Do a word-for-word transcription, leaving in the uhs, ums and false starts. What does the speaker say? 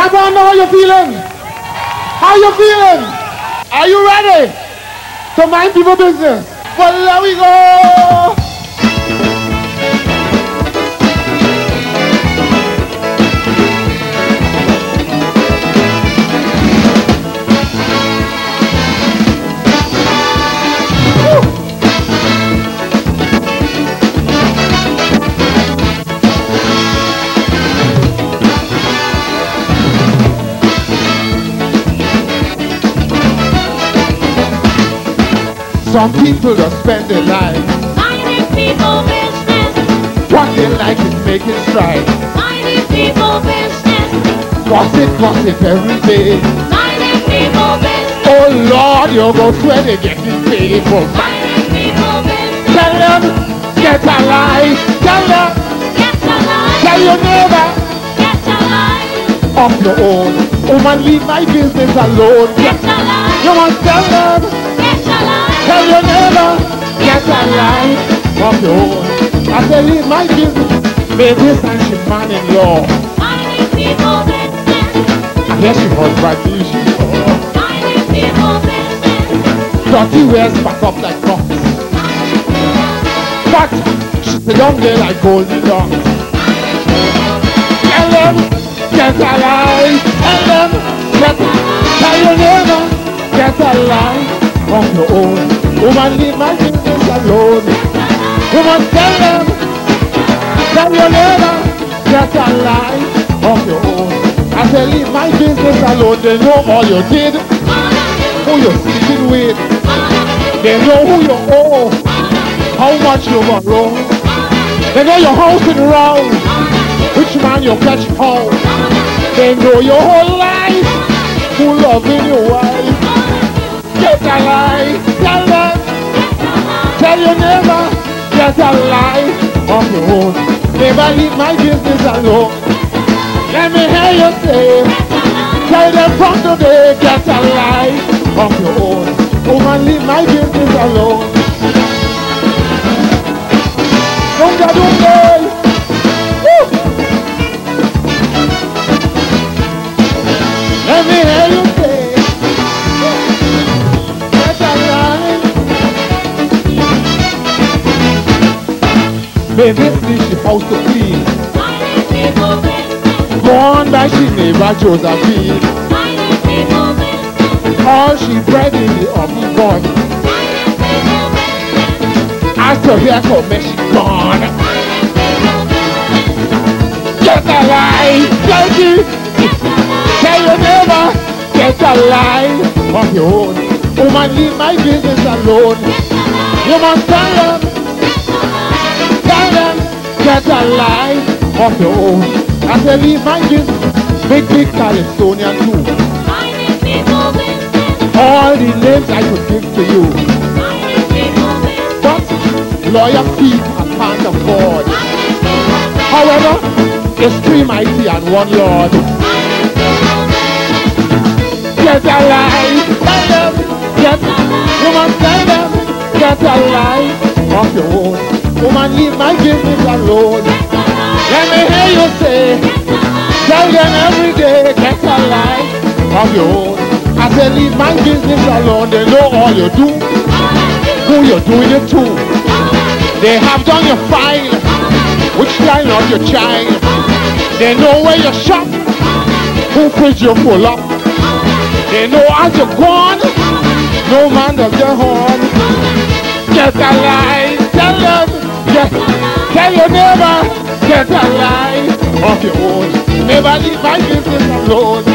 Clap on, how you feeling? How you feeling? Are you ready to mind people business? Well, there we go. Some people just spend their life minding people business. What they like is making strife. Minding people business. Gossip, gossip every day. Minding people business. Oh Lord, you go swear they getting paid for minding people business. Tell them, get a life. Tell them, get a life. Tell your neighbor, get a life. Of your own. Oh man, leave my business alone. Get a life. You must tell them, get a life. Tell your neighbor, get a life of your own. I say leave my business. Baby, and she man-in-law. Minding people business. I hear she was bad news. Minding people business. Dirty wears back up like rocks. But she's a young girl like Goldilocks. Tell them, get a life. Tell them, get a life. Tell your neighbor, get a life of your own. Woman, leave my business alone. Woman, tell them, tell your neighbor, get a life of your own. I say, leave my business alone. They know all you did, who you're sleeping with. They know who you owe, how much you borrow. They know your house and round, which man you catch home. They know your whole life, who loving your wife. Get a life, tell them, tell your neighbor, get a life of your own. Never leave my business alone. Let me hear you say, tell them from today, get a life of your own. Woman, leave my business alone. Dunga dunga. Let me hear you say, baby, please, she house to clean. Minding people business. Born by she neighbor Josephine. Minding people business. All she bred in the oven gone. Minding people business. As to here come me, she gone. Minding people business. Get a life, tell you. Tell your neighbor, get a life of your own. Woman, leave my business alone. You must tell them, tell them, get a life of your own. I say leave my business, big big California too. Minding people business. All the names I could give to you, Minding people business. but lawyer fees I can't afford. Minding people business. However, it's three mighty and one Lord. Minding people business. Get a life, tell them, get, you must tell them, get a life of your own. Woman, leave my business alone. Let me hear you say, tell them every day, get a life of your own. I say, leave my business alone. They know all you do, who you're doing it to. They have done your file, which child not your child. They know where you shop, who fridge you full up. They know as you're gone, no man does your horn. Get a life, tell them, get, tell your neighbor, get a life of your own. Never leave my business alone.